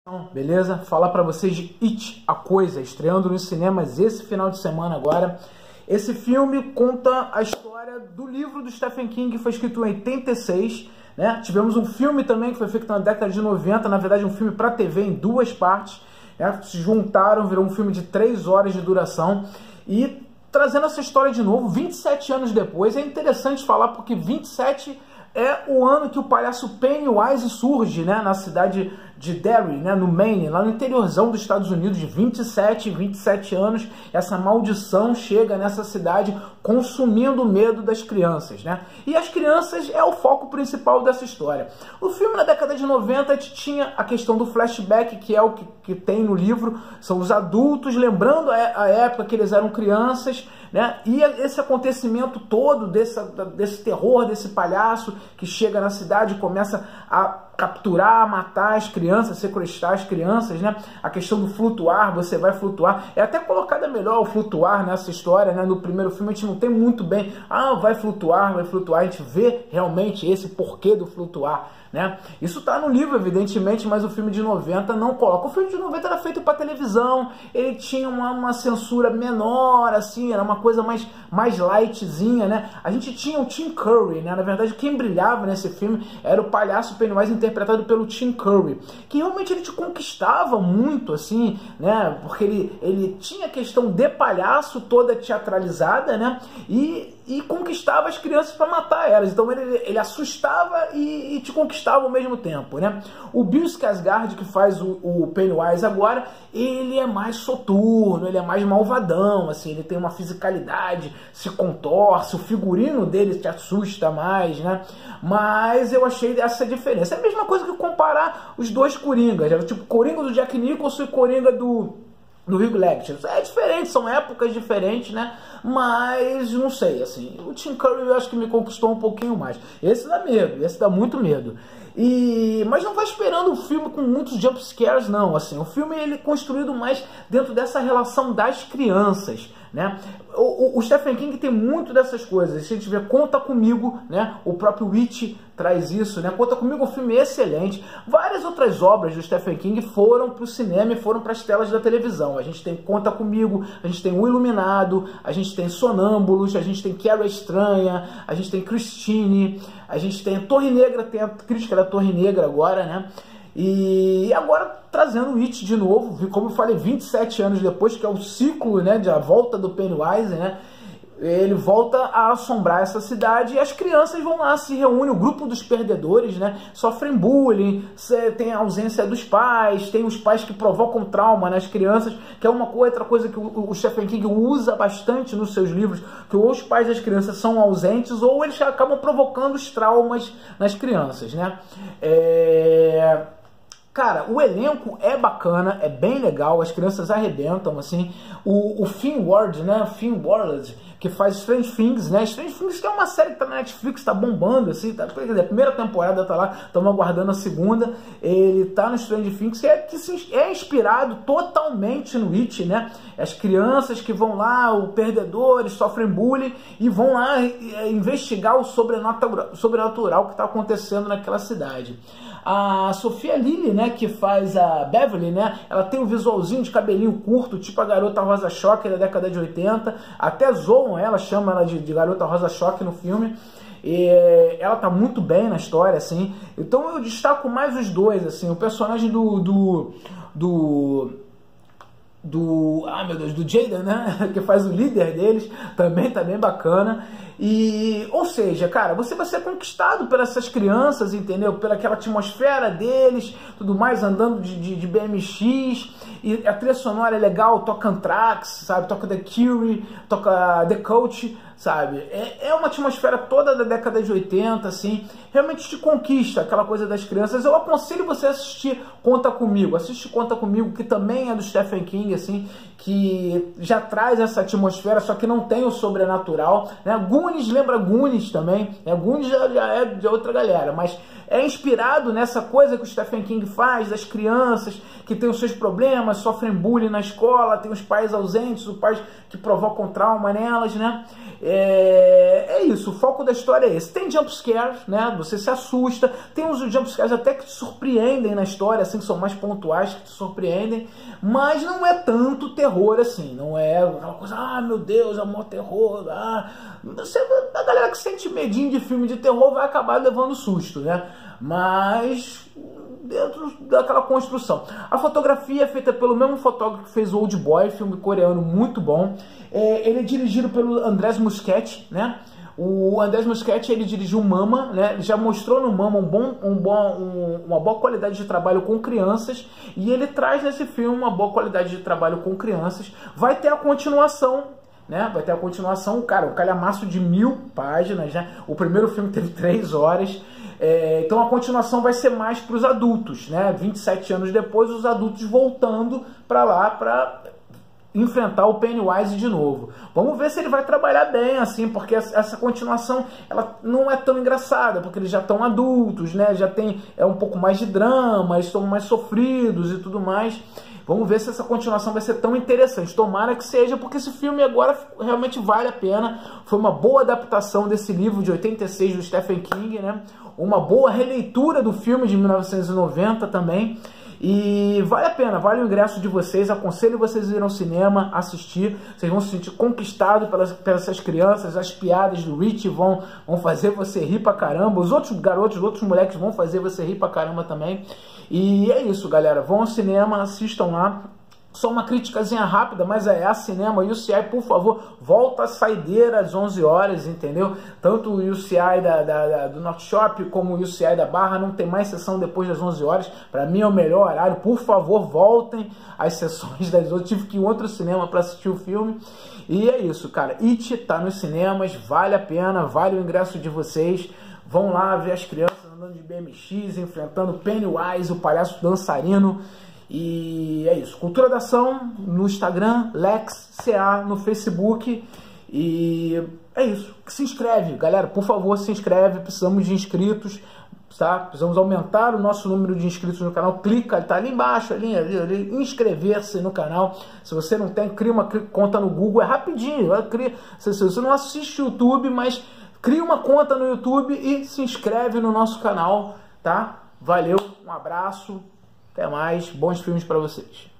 Beleza? Falar pra vocês de It, a Coisa, estreando nos cinemas esse final de semana agora. Esse filme conta a história do livro do Stephen King, que foi escrito em 86, né? Tivemos um filme também que foi feito na década de 90, na verdade um filme pra TV em duas partes, né? Se juntaram, virou um filme de 3 horas de duração e trazendo essa história de novo, 27 anos depois. É interessante falar porque 27 é o ano que o palhaço Pennywise surge, né, na cidade de Derry, né, no Maine, lá no interiorzão dos Estados Unidos, de 27 anos, essa maldição chega nessa cidade consumindo o medo das crianças, né? E as crianças é o foco principal dessa história. O filme na década de 90 tinha a questão do flashback, que é o que tem no livro, são os adultos lembrando a época que eles eram crianças, né? E esse acontecimento todo, desse terror, desse palhaço que chega na cidade e começa a capturar, matar as crianças, sequestrar as crianças, né? A questão do flutuar, você vai flutuar. É até colocada melhor o flutuar nessa história, né? No primeiro filme a gente não tem muito bem, vai flutuar, vai flutuar. A gente vê realmente esse porquê do flutuar, né? Isso tá no livro, evidentemente, mas o filme de 90 não coloca. O filme de 90 era feito para televisão, ele tinha uma censura menor, assim, era uma coisa mais lightzinha, né? A gente tinha o Tim Curry, né? Na verdade, quem brilhava nesse filme era o palhaço Pennywise, interpretado pelo Tim Curry, que realmente ele te conquistava muito, assim, né? Porque ele tinha a questão de palhaço toda teatralizada, né? E conquistava as crianças para matar elas. Então ele assustava e te conquistava ao mesmo tempo, né? O Bill Skarsgård, que faz o Pennywise agora, ele é mais soturno, ele é mais malvadão, assim, ele tem uma fisicalidade, se contorce, o figurino dele te assusta mais, né? Mas eu achei essa diferença. É a mesma coisa que comparar os dois Coringas, tipo Coringa do Jack Nicholson e Coringa do Hugh Ledger. É diferente, são épocas diferentes, né? Mas não sei, assim, o Tim Curry eu acho que me conquistou um pouquinho mais. Esse dá medo, esse dá muito medo. Mas não vai esperando um filme com muitos jump scares, não. Assim, o filme ele é construído mais dentro dessa relação das crianças, né? O Stephen King tem muito dessas coisas. Se a gente vê Conta Comigo, né? O próprio It traz isso, né? Conta Comigo é um filme excelente. Várias outras obras do Stephen King foram para o cinema e foram para as telas da televisão. A gente tem Conta Comigo, a gente tem O Iluminado, a gente tem Sonâmbulos, a gente tem Carrie Estranha, a gente tem Christine, a gente tem Torre Negra, tem a crítica da Torre Negra agora, né? E agora trazendo o It de novo, como eu falei, 27 anos depois, que é o ciclo, né, de a volta do Pennywise, né? Ele volta a assombrar essa cidade e as crianças vão lá, se reúnem, o grupo dos perdedores, né? Sofrem bullying, tem a ausência dos pais, tem os pais que provocam trauma nas crianças, que é uma outra coisa que o Stephen King usa bastante nos seus livros, que ou os pais das crianças são ausentes ou eles acabam provocando os traumas nas crianças, né? Cara, o elenco é bacana, é bem legal, as crianças arrebentam, assim. O Finn Ward, né? Finn Ward, que faz Strange Things, né? Strange Things que é uma série que tá na Netflix, tá bombando, assim. Tá, quer dizer, a primeira temporada tá lá, estamos aguardando a segunda. Ele tá no Strange Things, que é inspirado totalmente no It, né? As crianças que vão lá, o perdedores, sofrem bullying e vão lá investigar o sobrenatural que está acontecendo naquela cidade. A Sofia Lilly, né, que faz a Beverly, né, ela tem um visualzinho de cabelinho curto, tipo a garota Rosa Choque da década de 80, até zoam ela, chama ela de garota Rosa Choque no filme, e ela tá muito bem na história, assim, então eu destaco mais os dois, assim, o personagem do Jaden, né, que faz o líder deles, também tá bem bacana. Ou seja, cara, você vai ser conquistado por essas crianças, entendeu? Pela aquela atmosfera deles, tudo mais, andando de BMX, e a trilha sonora é legal, toca Anthrax, sabe? Toca The Cure, toca The Coach, sabe? É uma atmosfera toda da década de 80, assim, realmente te conquista, aquela coisa das crianças. Eu aconselho você a assistir Conta Comigo, assiste Conta Comigo, que também é do Stephen King, assim, que já traz essa atmosfera, só que não tem o sobrenatural, né? Goonies lembra Goonies também, né? Goonies já é de outra galera, mas é inspirado nessa coisa que o Stephen King faz, das crianças que têm os seus problemas, sofrem bullying na escola, tem os pais ausentes, os pais que provocam trauma nelas, né? É isso, o foco da história é esse. Tem jumpscares, né? Você se assusta, tem uns jumpscares até que te surpreendem na história, assim, que são mais pontuais, que te surpreendem, mas não é tanto terror assim, não é aquela coisa, ah, meu Deus, amor, terror, a galera que sente medinho de filme de terror vai acabar levando susto, né? Mas dentro daquela construção. A fotografia é feita pelo mesmo fotógrafo que fez o Old Boy, filme coreano muito bom. Ele é dirigido pelo Andrés Muschietti, né? O Andrés Muschietti, ele dirigiu Mama, né? Ele já mostrou no Mama uma boa qualidade de trabalho com crianças, e ele traz nesse filme uma boa qualidade de trabalho com crianças. Vai ter a continuação, né? Vai ter a continuação, cara, um calhamaço de 1000 páginas, né? O primeiro filme teve 3 horas. Então a continuação vai ser mais para os adultos, né? 27 anos depois, os adultos voltando para lá para enfrentar o Pennywise de novo. Vamos ver se ele vai trabalhar bem, assim, porque essa continuação ela não é tão engraçada, porque eles já estão adultos, né? Já tem um pouco mais de drama, eles estão mais sofridos e tudo mais. Vamos ver se essa continuação vai ser tão interessante. Tomara que seja, porque esse filme agora realmente vale a pena. Foi uma boa adaptação desse livro de 86 do Stephen King, né? Uma boa releitura do filme de 1990 também. E vale a pena, vale o ingresso de vocês. Aconselho vocês a ir ao cinema, assistir. Vocês vão se sentir conquistados pelas essas crianças. As piadas do Rich vão fazer você rir pra caramba. Os outros garotos, os outros moleques vão fazer você rir pra caramba também. E é isso, galera. Vão ao cinema, assistam lá. Só uma criticazinha rápida, mas a Cinema UCI, por favor, volta a saideira às 11 horas, entendeu? Tanto o UCI do North Shop como o UCI da Barra não tem mais sessão depois das 11 horas. Para mim é o melhor horário. Por favor, voltem às sessões das 11. Tive que ir em outro cinema para assistir o filme. E é isso, cara. It tá nos cinemas, vale a pena, vale o ingresso de vocês. Vão lá ver as crianças andando de BMX, enfrentando Pennywise, o palhaço dançarino. E é isso, Cultura da Ação no Instagram, LexCA no Facebook. E é isso, se inscreve, galera, por favor, se inscreve, precisamos de inscritos, tá? Precisamos aumentar o nosso número de inscritos no canal. Clica, tá ali embaixo, ali, inscrever-se no canal. Se você não tem, cria uma conta no Google, é rapidinho, se você não assiste YouTube, mas cria uma conta no YouTube e se inscreve no nosso canal, tá? Valeu, um abraço. Até mais, bons filmes para vocês.